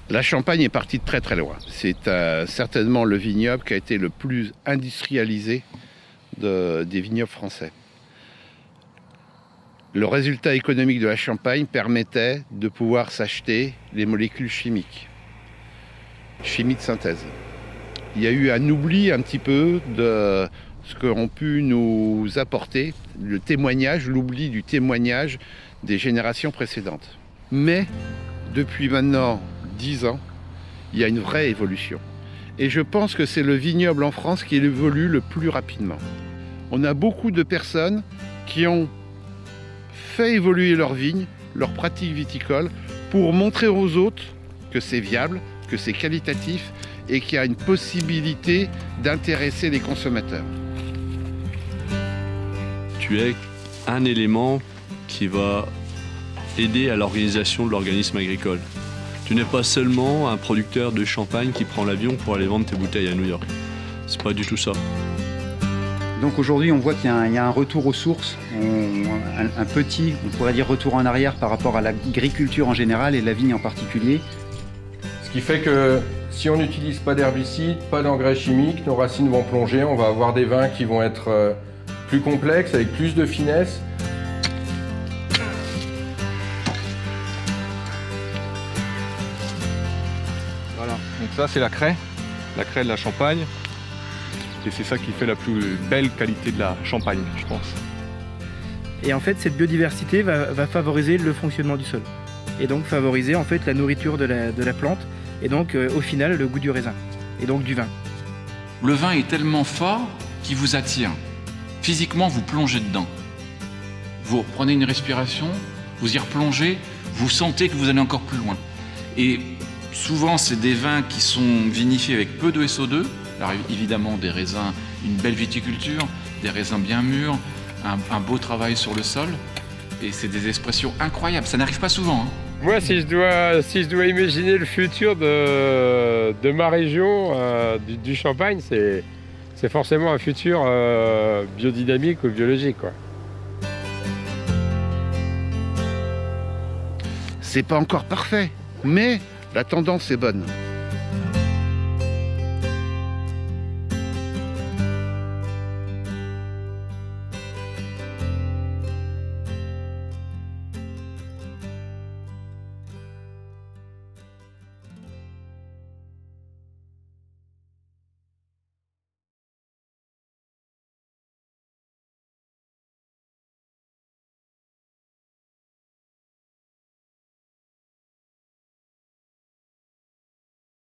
La Champagne est partie de très très loin. C'est certainement le vignoble qui a été le plus industrialisé des vignobles français. Le résultat économique de la Champagne permettait de pouvoir s'acheter les molécules chimiques, chimie de synthèse. Il y a eu un oubli un petit peu de ce qu'ont pu nous apporter le témoignage, l'oubli du témoignage des générations précédentes. Mais depuis maintenant 10 ans, il y a une vraie évolution. Et je pense que c'est le vignoble en France qui évolue le plus rapidement. On a beaucoup de personnes qui ont fait évoluer leurs vignes, leurs pratiques viticoles, pour montrer aux autres que c'est viable, que c'est qualitatif et qu'il y a une possibilité d'intéresser les consommateurs. Tu es un élément qui va aider à l'organisation de l'organisme agricole. Tu n'es pas seulement un producteur de champagne qui prend l'avion pour aller vendre tes bouteilles à New York. C'est pas du tout ça. Donc aujourd'hui, on voit qu'il y a un retour aux sources, un petit, on pourrait dire, retour en arrière par rapport à l'agriculture en général et la vigne en particulier. Ce qui fait que si on n'utilise pas d'herbicides, pas d'engrais chimiques, nos racines vont plonger, on va avoir des vins qui vont être plus complexes, avec plus de finesse. Voilà, donc ça c'est la craie de la Champagne. Et c'est ça qui fait la plus belle qualité de la Champagne, je pense. Et en fait, cette biodiversité va favoriser le fonctionnement du sol. Et donc favoriser en fait la nourriture de la plante. Et donc au final, le goût du raisin. Et donc du vin. Le vin est tellement fort qu'il vous attire. Physiquement, vous plongez dedans. Vous prenez une respiration, vous y replongez, vous sentez que vous allez encore plus loin. Et souvent, c'est des vins qui sont vinifiés avec peu de SO2. Alors évidemment, des raisins, une belle viticulture, des raisins bien mûrs, un beau travail sur le sol. Et c'est des expressions incroyables, ça n'arrive pas souvent. Moi, si je dois imaginer le futur de ma région, du Champagne, c'est forcément un futur biodynamique ou biologique, quoi. C'est pas encore parfait, mais la tendance est bonne.